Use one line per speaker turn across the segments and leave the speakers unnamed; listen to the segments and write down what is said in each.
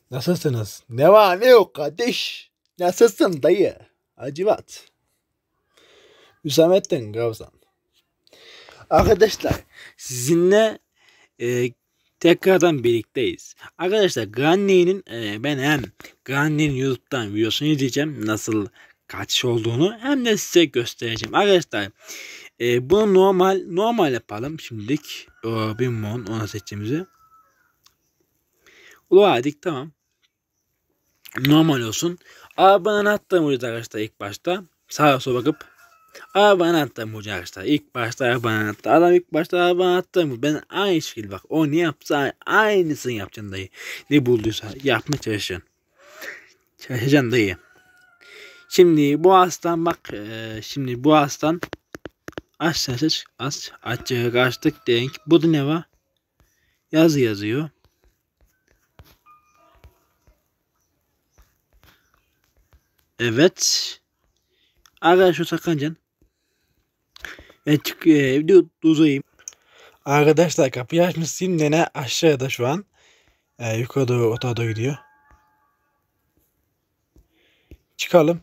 Nasılsınız? Ne var ne yok kardeş? Nasılsın dayı? Hacivat. Hüsamettin Gavzan. Arkadaşlar sizinle tekrardan birlikteyiz. Arkadaşlar Granny'nin ben hem Granny'nin YouTube'dan videosunu izleyeceğim. Nasıl kaçış olduğunu hem de size göstereceğim. Arkadaşlar bunu normal yapalım şimdilik. Bir mon ona seçeceğimizi. Ulaştık tamam. Normal olsun. Arabanın anahtarı vuracağız arkadaşlar ilk başta. Sağa sola bakıp arabanın anahtarı vuracağız arkadaşlar. İlk başta arabanın anahtarı. Adam ilk başta arabanın anahtarı vuracak. Ben aynı şekilde bak. O ne yapsa aynısını yapacaksın dayı. Ne bulduysa yapmaya çalışacaksın. Çalışacaksın dayı. Şimdi bu aslan bak. Şimdi bu aslan aşağı açığa kaçtık denk. Bu da ne var? Yazı yazıyor. Evet. Arkadaşlar şu sakancan. Ben evde uzayayım. Arkadaşlar kapıyı açmışsın. Nene aşağıda şu an. Yukarı doğru otağa doğru gidiyor. Çıkalım.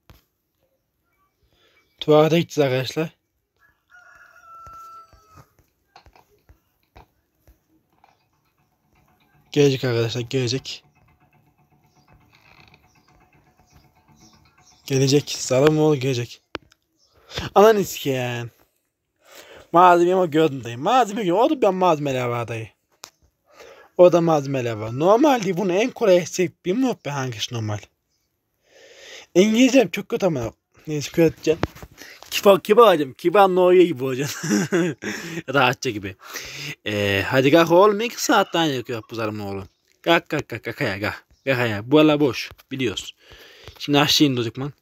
Tuvalete gideceğiz arkadaşlar. Gelecek arkadaşlar gelecek. Gelecek. Salomoğlu gelecek. Ananı sikeyim. Malzeme ama gördüm dayı. Malzeme gördüm. O da ben malzemeler var dayı. O da malzemeler var. Normal değil. Bunu en kolay etsek bilmiyorum ben hangisi normal. İngilizcem çok kötü ama. Neyse kötü edeceğim. Kibar olacağım. Kibar Noya gibi olacaksın. Rahatça gibi. Hadi kalk oğlum. 2 saatten yakıyor bu zarım oğlum. Kalk kalk ayağa. Kalk ayağa. Bu ala boş. Biliyoruz. Şimdi aşağı indik man.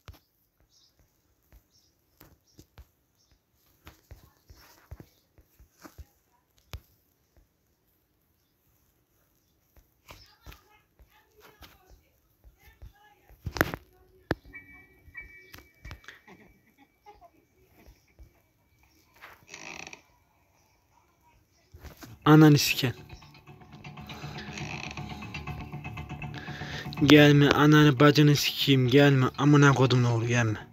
Ananı siken. Gelme ananı bacını sikeyim gelme. Amına kodum ne olur gelme.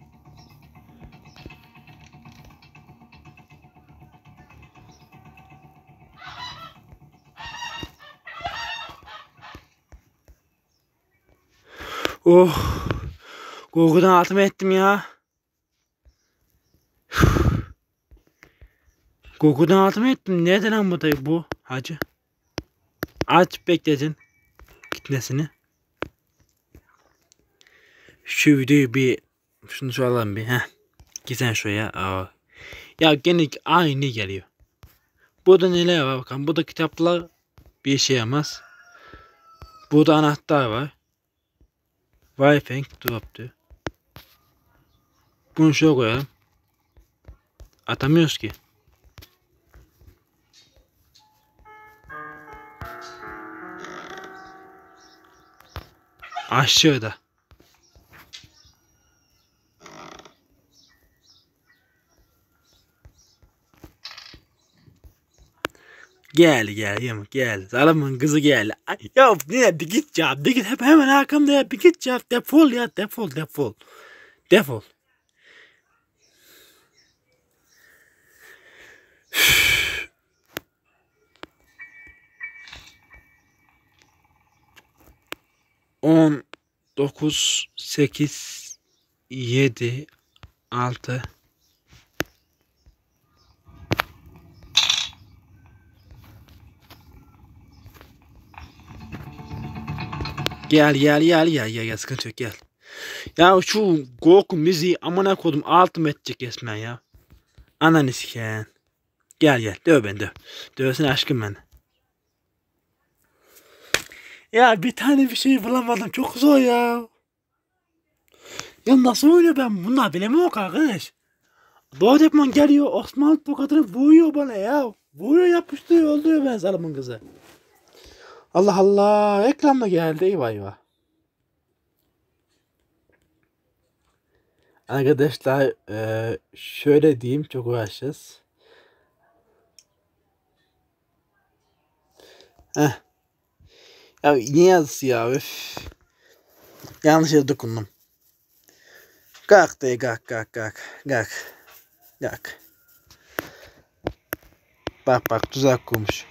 Oh. Korkudan altıma ettim ya. Korkudan altıma ettim. Nereden lan bu dayı bu hacı? Aç bekledin. Gitmesini. Şu videoyu bir şunu soralım bir. Heh. Gitsen şuraya. Aa. Ya gene aynı geliyor. Burada neler var bakalım. Burada kitaplar bir şey yapmaz. Burada anahtar var. Wi-Fi drop diyor. Bunu şuraya koyalım. Atamıyoruz ki. Aşağıda. Gel. Zalımın kızı gel. Ay, ya ne bir git ya. Bir git hemen arkamda ya. Bir git ya. Defol ya. Defol. 10, 9, 8, 7, 6. Gel sıkıntı yok gel. Ya şu korku müziği amına kodum altım edecek resmen ya. Ananı sikeyim. Gel döv beni döv. Dövsün aşkım beni. Ya bir tane bir şey bulamadım çok zor ya. Ya nasıl oynuyor ben bunlar bilemiyorum arkadaş. Doğru geliyor Osmanlı tokatını vuruyor bana ya. Vuruyor yapıştırıyor öldürüyor ben zalimin kızı. Allah Allah reklam da geldi eyvah. Arkadaşlar şöyle diyeyim çok uğraşacağız. Ya ne yazısı ya? Öf. Yanlış yere dokundum. Kalk dayı kalk kalk kalk. Kalk. Kalk. Bak bak tuzak kurmuş.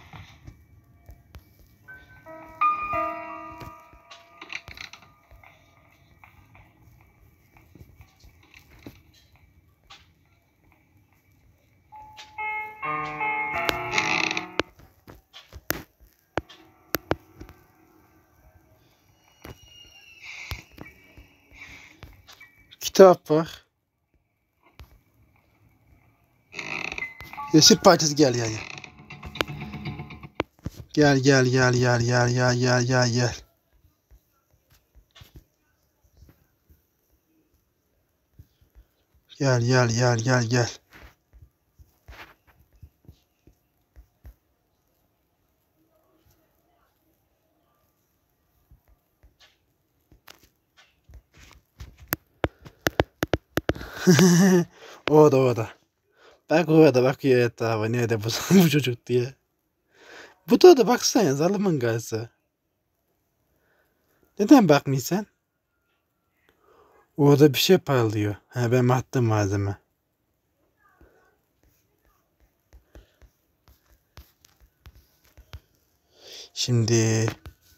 Kitap var. Yeşil parçası gel gel gel. Gel gel gel gel gel gel gel gel gel. Gel gel gel gel gel. Orada orada. Bak orada bakıyor etrafa nerede bu, bu çocuk diye. Bu da baksana zalimin gazı. Neden bakmıyorsun? Orada bir şey parlıyor. Ha ben attım malzeme. Şimdi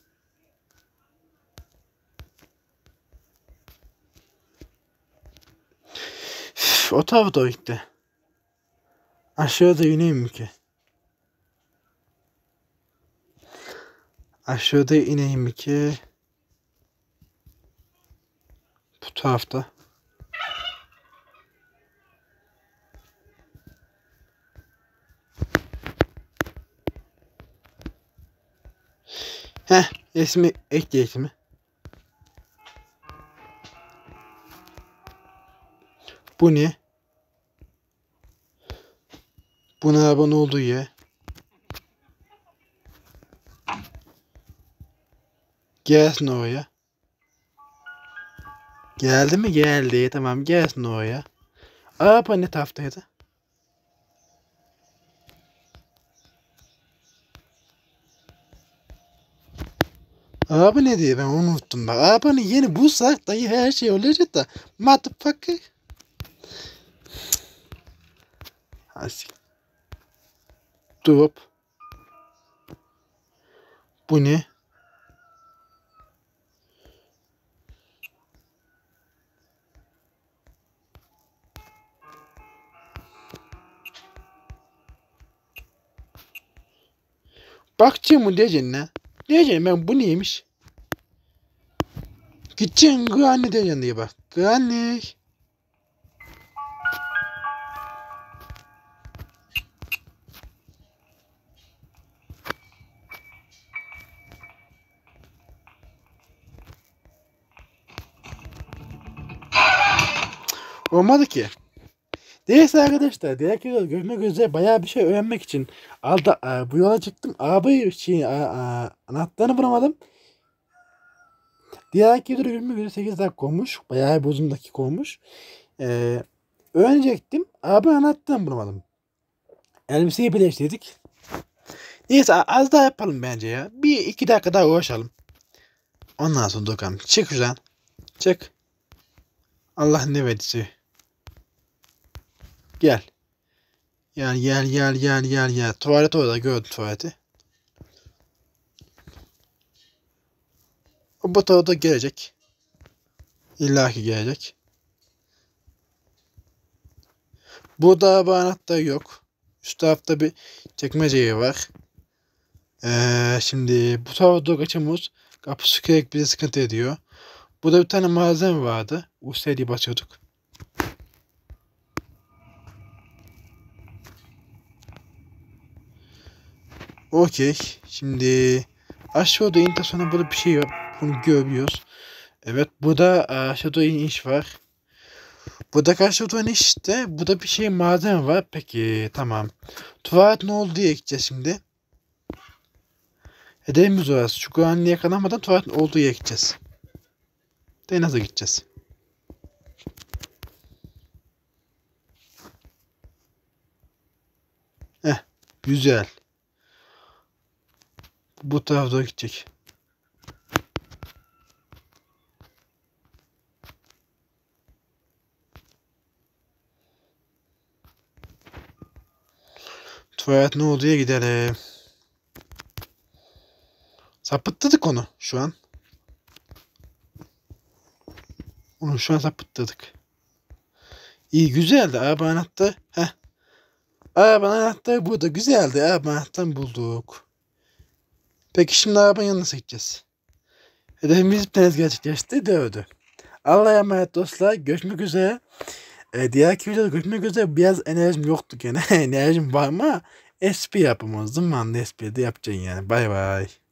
o tarafa gitti. Aşağıda ineyim mi ki? Aşağıda ineyim mi ki? Bu tarafta. Heh, ismi ekle ismi. Bu ne? Bunun arabanın olduğu yer. Gelsin oraya. Geldi mi? Geldi. Tamam gelsin oraya. Araba ne taraftaydı? Araba ne diye ben unuttum bak. Arabanı yeni bulsak dayı her şey olacak da. Motherfucker. Asik. Durup. Bu ne? Bakacağım mı diyeceksin ne? Diyeceksin ben bu neymiş? Gideceksin güvenli diyeceksin diye bak. Güvenli. Olmadı ki. Neyse arkadaşlar. Diğer kere görmek üzere bayağı bir şey öğrenmek için bu yola çıktım. Arabayı anahtarını bulamadım. Diğer kere görmek üzere 8 dakika olmuş. Bayağı bir uzun dakika olmuş. Öğrenecektim. Arabayı anahtarını bulamadım. Elbiseyi birleştirdik. Neyse az daha yapalım bence ya. Bir iki dakika daha uğraşalım. Ondan sonra bakalım. Çık şuradan. Çık. Allah ne verdiyse. Gel. Gel gel gel gel gel gel. Tuvalet orada gördüm tuvaleti. O bu tarafa gelecek. İlla ki gelecek. Burada araba anahtarı yok. Üst tarafta bir çekmece var. Şimdi bu tarafa doğru kaçamıyoruz. Kapı sükerek bize sıkıntı ediyor. Burada bir tane malzeme vardı. USD basıyorduk. Okey. Şimdi aşağıda indikten sonra burada bir şey var. Bunu görebiliyoruz. Evet burada aşağıda iniş var. Burada karşıda iniş işte. Burada bir şey malzeme var. Peki tamam. Tuvalet ne oldu diye gideceğiz şimdi. Hedefimiz orası. Şu güvenliğe yakalanmadan tuvaletin olduğu yere gideceğiz. De nasıl gideceğiz? Güzel. Bu tarafa doğru gidecek.
Evet, ne oluyor, gidelim. Sapıttırdık onu şu an. Onu şu an sapıttırdık. İyi, güzeldi. Araba anahtarı. Heh. Araba anahtarı burada. Güzeldi. Araba anahtarını bulduk. Peki şimdi arabanın yanına gideceğiz. Hedefimiz bir tanesi gerçekleşti. Dövdü. Allah'a emanet dostlar. Görüşmek üzere. Diğer videoda görüşmek üzere. Biraz enerjim yoktu gene. Enerjim var ama espri yapamazdım. Ben de espri de yapacaksın yani. Bay bay.